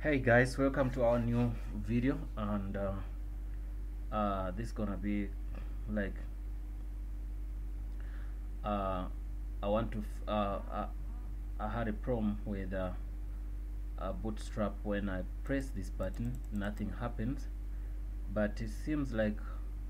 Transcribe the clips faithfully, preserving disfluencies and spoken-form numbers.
Hey guys, welcome to our new video, and uh, uh, this is gonna be like uh, I want to f uh, uh, I had a problem with uh, uh, Bootstrap. When I press this button, nothing happens, but it seems like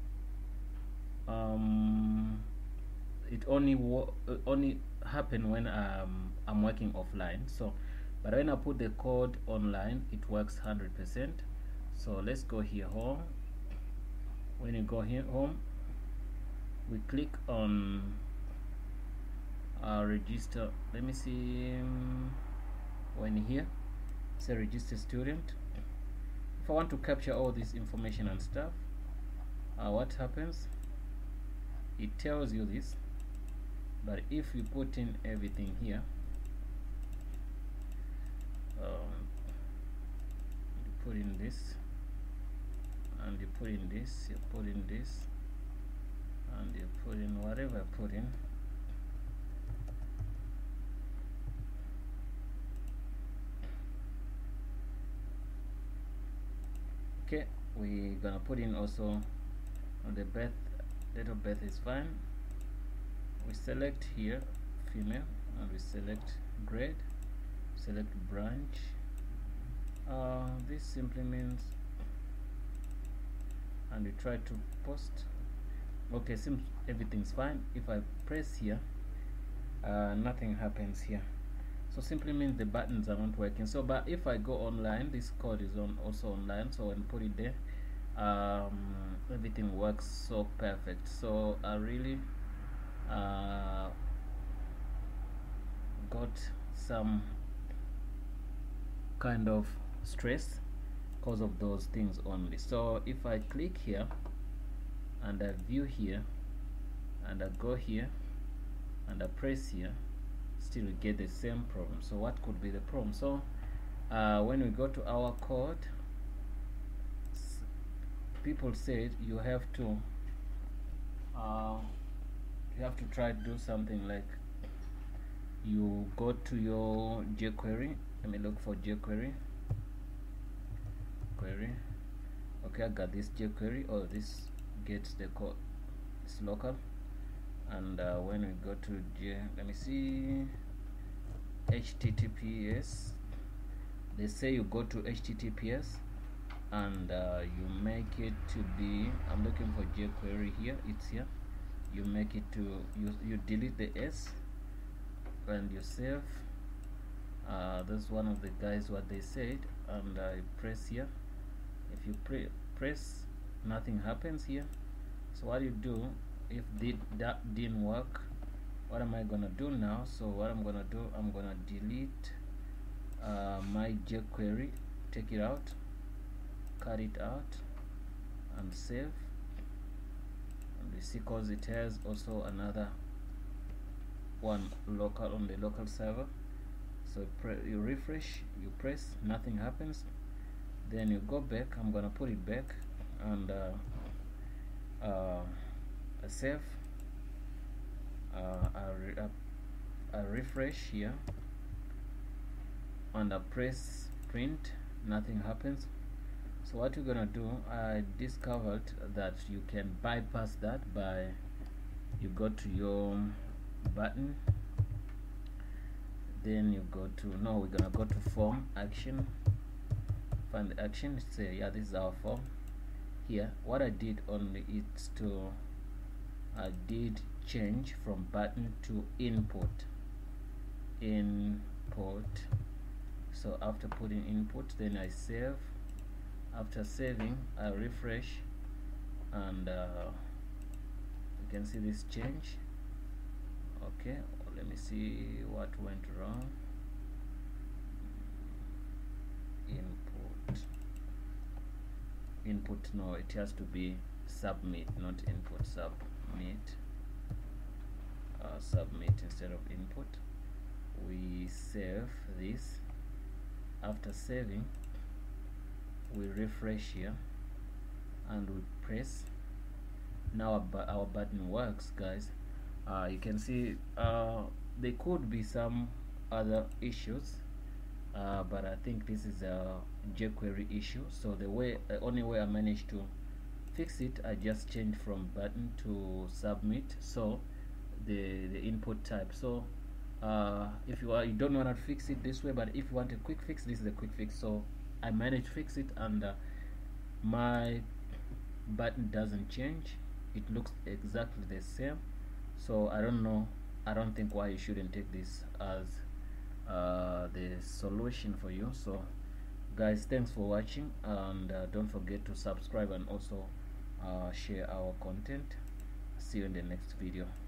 um, it only wo uh, only happen when um, I'm working offline. So but when I put the code online, it works one hundred percent. So let's go here, home. When you go here, home, we click on uh, register. Let me see. Um, when here, say register student. If I want to capture all this information and stuff, uh, what happens? It tells you this. But if you put in everything here, um, you put in this, and you put in this, you put in this, and you put in whatever I put in. Okay, we're gonna put in also on the birth, date of birth is fine. We select here female, and we select grade, select branch. Uh, this simply means, and we try to post. Okay, seems everything's fine. If I press here, uh, nothing happens here. So simply means the buttons are not working. So but if I go online, this code is on also online, so when I put it there, um, everything works so perfect. So I really uh, got some kind of stress because of those things only. So if I click here and I view here and I go here and I press here, still get the same problem. So what could be the problem? So uh, when we go to our code, people said you have to uh, you have to try to do something like you go to your jQuery. Let me look for jQuery query. Okay, I got this jQuery. Oh, this gets the code, it's local. And uh, when we go to J, let me see, H T T P S, they say you go to H T T P S and uh, you make it to be, I'm looking for jQuery here, it's here. You make it to, you, you delete the S and you save. Uh, that's one of the guys what they said, and I press here. If you pre press, nothing happens here. So what you do, if did, that didn't work, what am I gonna do now? So what I'm gonna do, I'm gonna delete uh, my jQuery, take it out, cut it out, and save. And you see, cause it has also another one local on the local server. So you refresh, you press, nothing happens. Then you go back. I'm gonna put it back and uh, uh, I save. Uh, I, re I, I refresh here and I press print. Nothing happens. So what you're gonna do? I discovered that you can bypass that by you go to your button. Then you go to, no, we're gonna go to form action, find the action, say yeah, this is our form. Here what I did only is to I did change from button to input input. So after putting input, then I save. After saving, I refresh, and uh, you can see this change. Okay, let me see what went wrong. Input input no, it has to be submit, not input. Submit uh, submit instead of input. We save this. After saving, we refresh here and we press. Now our, bu our button works, guys. Uh, you can see uh, there could be some other issues uh, but I think this is a jQuery issue. So the way the only way I managed to fix it, I just changed from button to submit, so the the input type. So uh, if you are you don't want to fix it this way, but if you want a quick fix, this is a quick fix. So I managed to fix it, and uh, my button doesn't change, it looks exactly the same. So I don't know, I don't think why you shouldn't take this as uh, the solution for you. So guys, thanks for watching, and uh, don't forget to subscribe and also uh, share our content. See you in the next video.